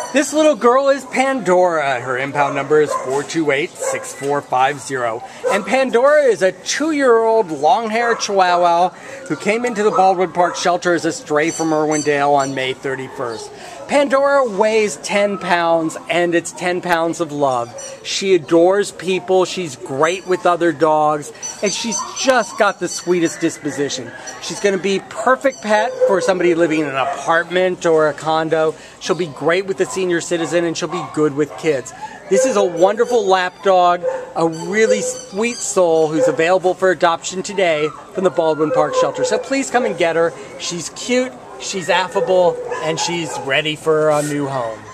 This little girl is Pandora. Her impound number is 4286450. And Pandora is a 2-year-old long-haired Chihuahua who came into the Baldwin Park shelter as a stray from Irwindale on May 31st. Pandora weighs 10 pounds, and it's 10 pounds of love. She adores people, she's great with other dogs, and she's just got the sweetest disposition. She's going to be perfect pet for somebody living in an apartment or a condo. She'll be great with the senior citizen, and she'll be good with kids. This is a wonderful lapdog, a really sweet soul who's available for adoption today from the Baldwin Park shelter. So please come and get her. She's cute, she's affable, and she's ready for a new home.